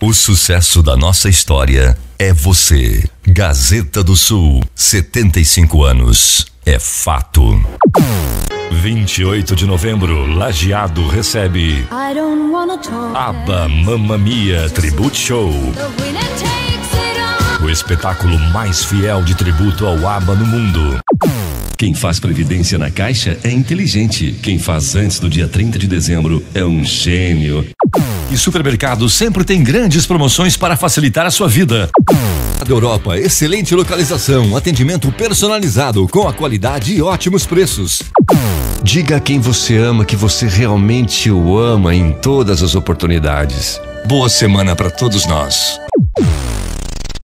O sucesso da nossa história é você. Gazeta do Sul, 75 anos. É fato. 28 de novembro, Lajeado recebe ABBA Mamma Mia Tribute Show. O espetáculo mais fiel de tributo ao ABBA no mundo. Quem faz previdência na Caixa é inteligente. Quem faz antes do dia 30 de dezembro é um gênio. E Supermercado sempre tem grandes promoções para facilitar a sua vida. Da Europa, excelente localização, atendimento personalizado com a qualidade e ótimos preços. Diga a quem você ama que você realmente o ama em todas as oportunidades. Boa semana para todos nós.